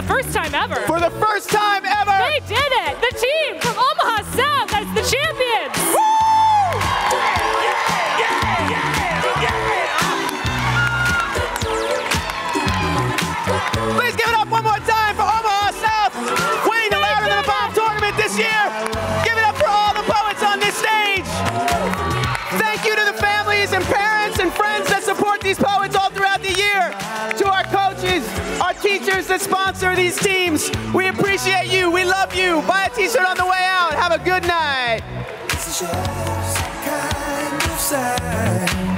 the first time ever. For the first time ever. They did it. The team from Omaha South as the champions. Please give it up one more time for Omaha South, winning the Louder Than a Bomb tournament this year. Give it up for all the poets on this stage. Thank you to the families and parents and friends that support these poets all throughout the year. To our coaches, our teachers that sponsor these teams, we appreciate you. We love you. Buy a t-shirt on the way out. Have a good night. This is just kind of sad.